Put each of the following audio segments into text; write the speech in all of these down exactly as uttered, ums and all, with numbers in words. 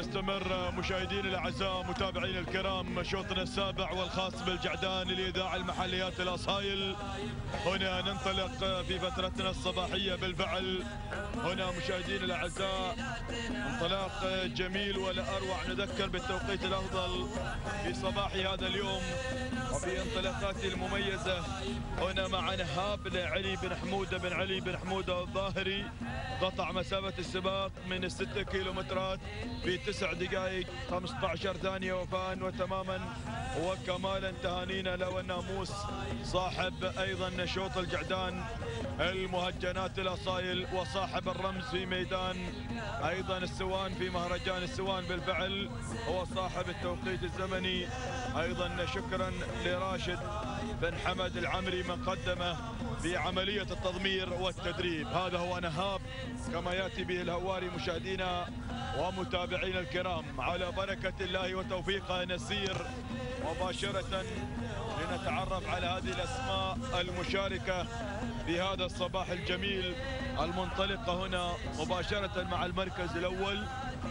نستمر مشاهدينا الاعزاء متابعينا الكرام، شوطنا السابع والخاص بالجعدان لاذاعه المحليات الاصايل. هنا ننطلق في فترتنا الصباحيه بالفعل. هنا مشاهدينا الاعزاء انطلاق جميل ولا اروع، نذكر بالتوقيت الافضل في صباح هذا اليوم وفي انطلاقاته المميزه. هنا مع نهاب لعلي بن حموده بن علي بن حموده الظاهري، قطع مسافه السباق من الستة كيلومترات في تسع دقائق خمسة عشر ثانيه وفاء وتماما وكمالا. تهانينا له والناموس صاحب ايضا شوط الجعدان المهجنات الاصايل وصاحب الرمز في ميدان ايضا السوان في مهرجان السوان. بالفعل هو صاحب التوقيت الزمني. ايضا شكرا لراشد بن حمد العمري من قدمه في عمليه التضمير والتدريب. هذا هو نهاب كما ياتي به الهواري. مشاهدينا ومتابعينا الكرام، على بركه الله وتوفيقه نسير مباشره لنتعرف على هذه الاسماء المشاركه في هذا الصباح الجميل المنطلقه هنا مباشره مع المركز الاول.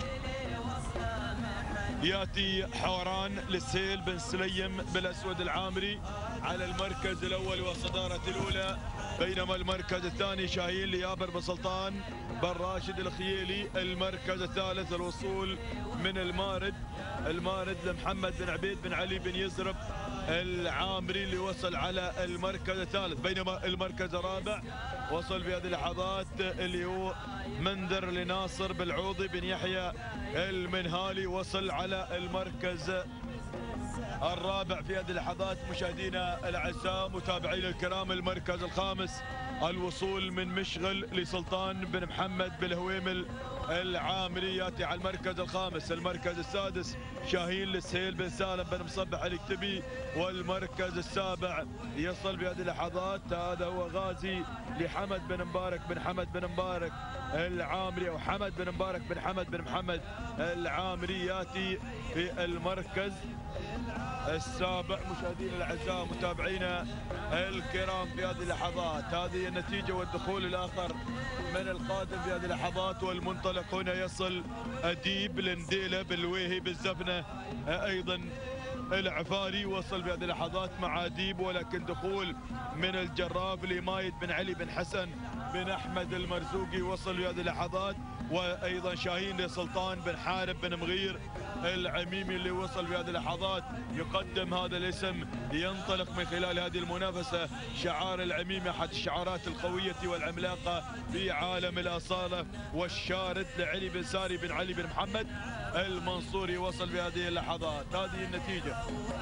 ياتي حوران للسيل بن سليم بالاسود العامري على المركز الاول والصداره الاولى، بينما المركز الثاني شاهين ليابر بن سلطان بن راشد الخييلي. المركز الثالث الوصول من المارد المارد لمحمد بن عبيد بن علي بن يزرب العامري اللي وصل على المركز الثالث، بينما المركز الرابع وصل في هذه اللحظات اللي هو منذر لناصر بالعوضي بن يحيى المنهالي، وصل على المركز الرابع في هذه اللحظات. مشاهدينا الاعزاء متابعينا الكرام، المركز الخامس الوصول من مشغل لسلطان بن محمد بالهويمل العامري ياتي على المركز الخامس. المركز السادس شاهين للسهيل بن سالم بن مصبح الاكتبي، والمركز السابع يصل في هذه اللحظات هذا هو غازي لحمد بن مبارك بن حمد بن مبارك العامري، او حمد بن مبارك بن حمد بن محمد العامري ياتي في المركز السابع. مشاهدينا الاعزاء متابعينا الكرام في هذه اللحظات هذه النتيجه والدخول الاخر من القادم في هذه اللحظات. والمنطلق هنا يصل اديب لنديله بالويهي بالزفنه، ايضا العفاري وصل في هذه اللحظات مع اديب، ولكن دخول من الجراف لمايد بن علي بن حسن بن احمد المرزوقي وصل في هذه اللحظات، وايضا شاهين لسلطان بن حارب بن مغير العميمي اللي وصل في هذه اللحظات يقدم هذا الاسم. ينطلق من خلال هذه المنافسه شعار العميمي، احد الشعارات القويه والعملاقه في عالم الاصاله، والشارد لعلي بن ساري بن علي بن محمد المنصوري وصل في هذه اللحظات. هذه النتيجه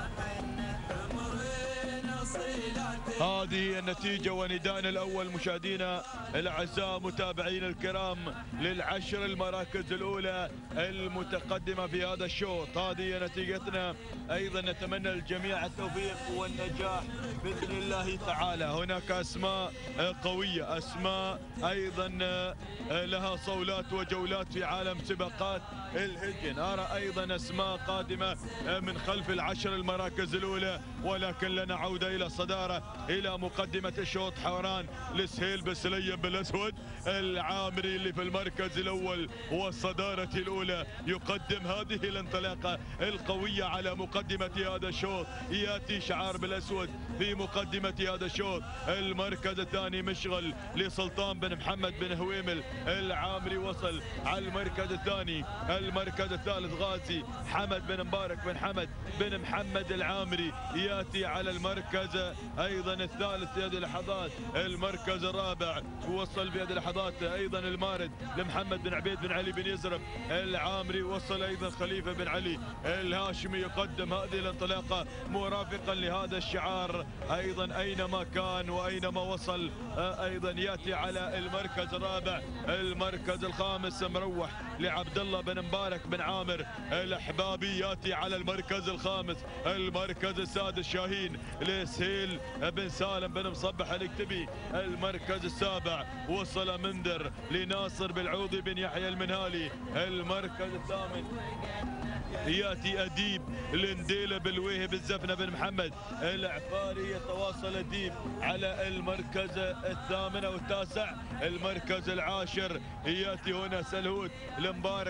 هذه النتيجة ونداءنا الأول مشاهدينا الأعزاء متابعينا الكرام للعشر المراكز الأولى المتقدمة في هذا الشوط. هذه نتيجتنا. أيضا نتمنى للجميع التوفيق والنجاح بإذن الله تعالى. هناك أسماء قوية، أسماء أيضا لها صولات وجولات في عالم سباقات الهجن. أرى أيضا أسماء قادمة من خلف العشر المراكز الأولى، ولكن لنا عودة إلى الصدارة إلى مقدمة الشوط. حوران لسهيل بن سليم بالأسود العامري اللي في المركز الأول والصدارة الأولى، يقدم هذه الانطلاقة القوية على مقدمة هذا الشوط. يأتي شعار بالأسود في مقدمة هذا الشوط. المركز الثاني مشغل لسلطان بن محمد بن هويمل العامري وصل على المركز الثاني. المركز الثالث غازي حمد بن مبارك بن حمد بن محمد العامري يأتي على المركز ايضا الثالث في هذه اللحظات. المركز الرابع وصل في هذه اللحظات ايضا المارد لمحمد بن عبيد بن علي بن يزرب العامري، وصل ايضا خليفه بن علي الهاشمي يقدم هذه الانطلاقه مرافقا لهذا الشعار ايضا اينما كان واينما وصل. ايضا ياتي على المركز الرابع. المركز الخامس مروح لعبد الله بن مبارك بن عامر الاحبابي ياتي على المركز الخامس. المركز السادس شاهين لسهيل بن سالم بن مصبح الاكتبي. المركز السابع وصل منذر لناصر بالعوضي بن يحيى المنهالي. المركز الثامن ياتي اديب لنديله بالويهي بالزفنه بن محمد العفاري. يتواصل اديب على المركز الثامن او التاسع. المركز العاشر ياتي هنا سلهوت المبارك بن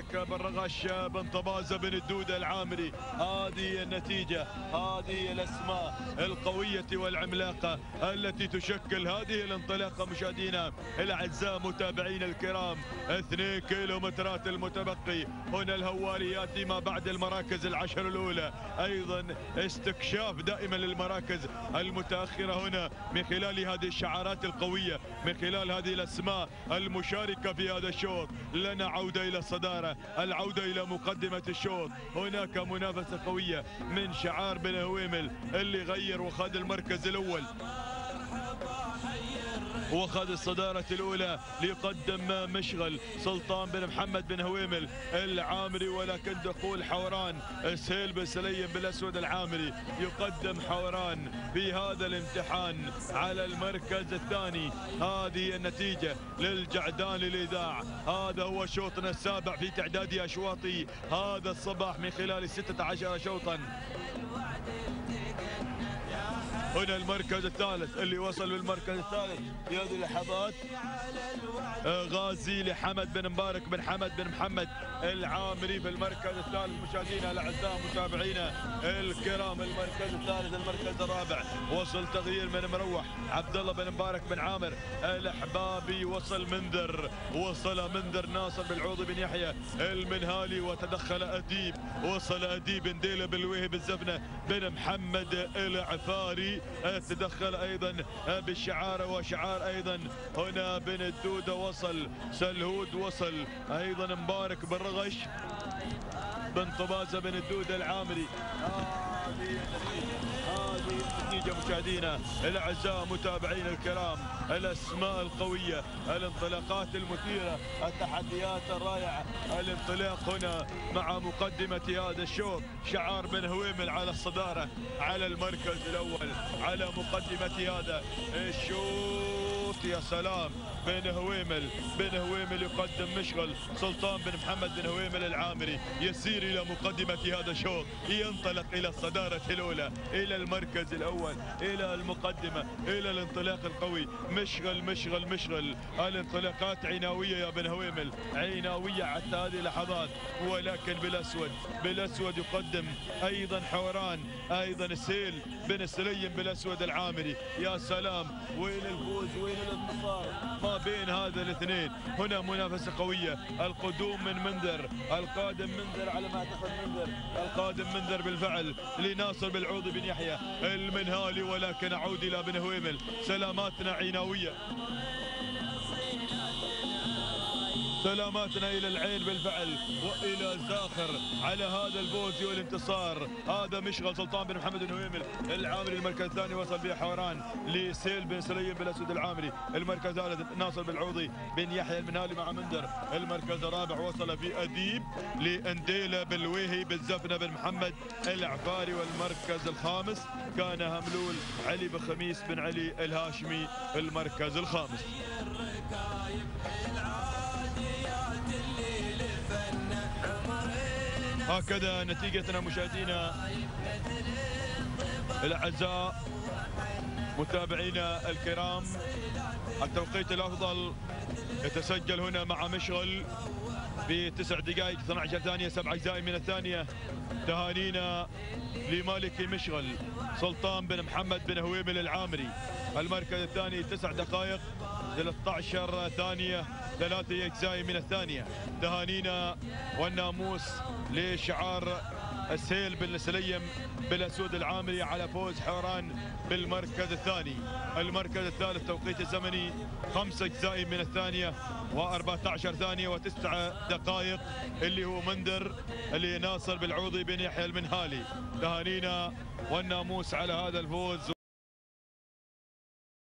برغش بن طبازة بن الدودة العامري. هذه النتيجة، هذه الأسماء القوية والعملاقة التي تشكل هذه الانطلاقة مشاهدينا الأعزاء متابعينا الكرام. اثنين كيلومترات المتبقي، هنا الهواريات ما بعد المراكز العشر الأولى، أيضا استكشاف دائما للمراكز المتأخرة هنا من خلال هذه الشعارات القوية، من خلال هذه الأسماء المشاركة في هذا الشوط. لنا عودة إلى الصدارة، العودة إلى مقدمة الشوط. هناك منافسة قوية من شعار بن هويمل اللي غير وخذ المركز الأول وخذ الصدارة الأولى ليقدم مشغل سلطان بن محمد بن هويمل العامري، ولكن دخول حوران سهيل بن سليم بالأسود العامري يقدم حوران في هذا الامتحان على المركز الثاني. هذه النتيجة للجعدان الإذاع. هذا هو شوطنا السابع في تعداد أشواطي هذا الصباح من خلال ستة عشر شوطا. هنا المركز الثالث اللي وصل بالمركز الثالث في هذه اللحظات غازي لحمد بن مبارك بن حمد بن محمد العامري بالمركز الثالث. مشاهدينا الاعزاء متابعينا الكرام، المركز الثالث المركز الرابع وصل تغيير من مروح عبد الله بن مبارك بن عامر الاحبابي. وصل منذر، وصل منذر ناصر بالعوضي بن يحيى المنهالي، وتدخل اديب، وصل اديب نديله بالوهي بالزفنه بن محمد العفاري. تدخل ايضا بالشعار وشعار ايضا هنا بن الدوده، وصل سلهود، وصل ايضا مبارك بالرغش بن طبازه بن الدوده العامري. هذه هذه النتيجه مشاهدينا الاعزاء متابعينا الكرام، الاسماء القويه، الانطلاقات المثيره، التحديات الرائعه، الانطلاق هنا مع مقدمه هذا الشوط. شعار بن هويمل على الصداره على المركز الاول على مقدمه هذا الشوط. يا سلام، بن هويمل بن هويمل يقدم مشغل سلطان بن محمد بن هويمل العامري، يسير الى مقدمه هذا الشوط، ينطلق الى الصداره الاولى، الى المركز الاول، الى المقدمه، الى الانطلاق القوي. مشغل مشغل مشغل، الانطلاقات عناويه يا بن هويمل، عناويه حتى هذه اللحظات، ولكن بالاسود بالاسود يقدم ايضا حوران، ايضا سهيل بن سليم بالاسود العامري. يا سلام، وين الفوز وين الانتصار ما بين هذا الاثنين. هنا منافسه قويه، القدوم من منذر، القادم منذر على ما اعتقد منذر، القادم منذر بالفعل لناصر بالعوضي بن يحيى المنهالي، ولكن اعود الى بن هويمل. سلاماتنا عناويه، سلاماتنا الى العين بالفعل والى زاخر على هذا الفوز والانتصار. هذا مشغل سلطان بن محمد بن هويمل العامري. المركز الثاني وصل به حوران لسهيل بن سليم بالاسود العامري. المركز الثالث ناصر بالعوضي بن يحيى المنهالي مع منذر. المركز الرابع وصل في اديب لانديله بالويهي بالزفنه بن محمد العفاري. والمركز الخامس كان هملول علي بن خميس بن علي الهاشمي المركز الخامس. هكذا نتيجتنا مشاهدينا الاعزاء متابعينا الكرام. التوقيت الافضل يتسجل هنا مع مشغل في تسع دقائق اثنتي عشرة ثانيه سبع اجزاء من الثانيه. تهانينا لمالك مشغل سلطان بن محمد بن هويمل العامري. المركز الثاني تسع دقائق ثلاثة عشر ثانيه ثلاثة اجزاء من الثانيه. تهانينا والناموس لشعار سهيل بن سليم بالاسود العامري على فوز حوران بالمركز الثاني. المركز الثالث توقيت الزمني خمس اجزاء من الثانيه وأربعة عشر ثانيه وتسع دقائق اللي هو منذر اللي ناصر بالعوضي بن يحيى المنهالي. تهانينا والناموس على هذا الفوز.